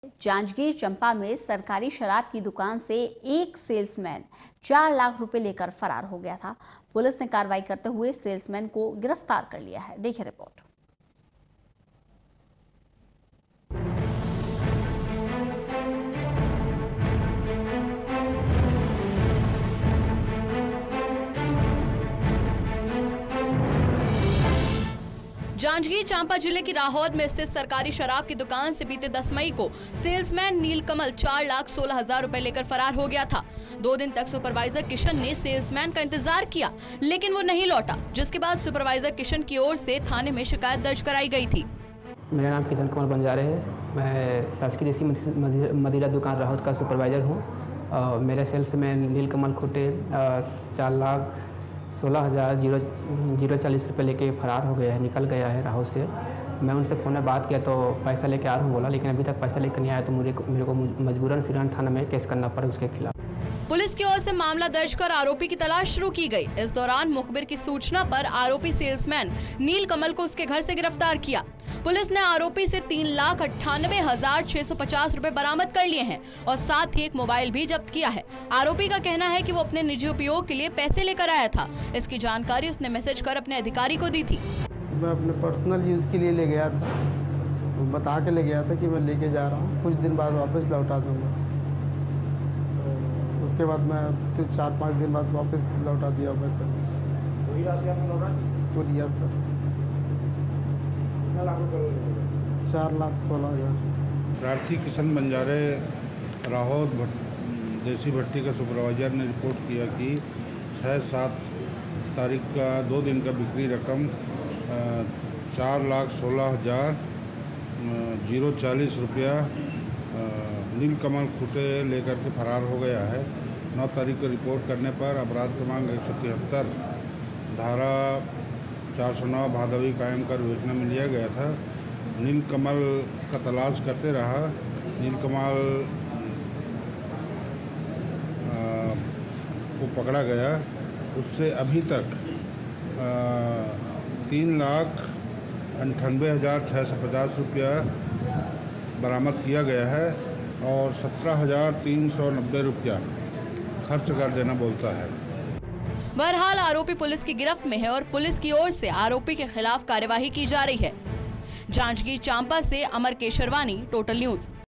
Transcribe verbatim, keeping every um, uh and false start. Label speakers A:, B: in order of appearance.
A: जांजगीर चंपा में सरकारी शराब की दुकान से एक सेल्समैन चार लाख रुपए लेकर फरार हो गया था। पुलिस ने कार्रवाई करते हुए सेल्समैन को गिरफ्तार कर लिया है। देखिए रिपोर्ट।
B: जांजगीर चांपा जिले की राहौद में स्थित सरकारी शराब की दुकान से बीते दस मई को सेल्समैन नीलकमल चार लाख सोलह हजार रुपए लेकर फरार हो गया था। दो दिन तक सुपरवाइजर किशन ने सेल्समैन का इंतजार किया, लेकिन वो नहीं लौटा, जिसके बाद सुपरवाइजर किशन की ओर से थाने में शिकायत दर्ज कराई गई थी।
C: मेरा नाम किशन कमल बंजारे है। मैं शासकीय देसी मदिरा दुकान राहौद का सुपरवाइजर हूँ। मेरे सेल्समैन नीलकमल खुटे चार लाख सोलह हज़ार जीरो जीरो चालीस रुपये लेके फरार हो गया है, निकल गया है राहौद से। मैं उनसे फ़ोन में बात किया तो पैसा लेके आ रहा हूँ बोला, लेकिन अभी तक पैसा लेकर नहीं आया, तो मुझे मेरे को मजबूरन सिरान थाना में केस करना पड़ा उसके खिलाफ।
B: पुलिस की ओर से मामला दर्ज कर आरोपी की तलाश शुरू की गई। इस दौरान मुखबिर की सूचना पर आरोपी सेल्समैन नीलकमल को उसके घर से गिरफ्तार किया। पुलिस ने आरोपी से तीन लाख अट्ठानवे हजार छह सौ पचास रूपए बरामद कर लिए हैं और साथ ही एक मोबाइल भी जब्त किया है। आरोपी का कहना है कि वो अपने निजी उपयोग के लिए पैसे लेकर आया था। इसकी जानकारी उसने मैसेज कर अपने अधिकारी को दी थी।
D: मैं अपने पर्सनल यूज के लिए ले गया था, बता के ले गया था कि मैं लेके जा रहा हूँ, कुछ दिन बाद वापस लौटा दूंगा। उसके बाद मैं तो चार पाँच दिन बाद वापस लौटा दिया पैसा। पूरी राशि आपने लौटा दी? पूरी सर चार लाख सोलह हजार।
E: प्रार्थी किशन बंजारे राहौद देसी भट्टी का सुपरवाइजर ने रिपोर्ट किया कि छः सात तारीख का दो दिन का बिक्री रकम चार लाख सोलह हजार जीरो चालीस रुपया नीलकमल खुटे लेकर के फरार हो गया है। नौ तारीख को रिपोर्ट करने पर अपराध क्रमांक एक सौ तिहत्तर धारा चार सौ नौ भादवी कायम कर विवेचना में लिया गया था। नीलकमल का तलाश करते रहा। नीलकमल को पकड़ा गया। उससे अभी तक आ, तीन लाख अंठानवे हजार छः सौ पचास रुपया बरामद किया गया है और सत्रह हजार तीन सौ नब्बे रुपया खर्च कर देना बोलता है।
B: बहरहाल आरोपी पुलिस की गिरफ्त में है और पुलिस की ओर से आरोपी के खिलाफ कार्यवाही की जा रही है। जांजगीर चांपा से अमर केशरवानी, टोटल न्यूज।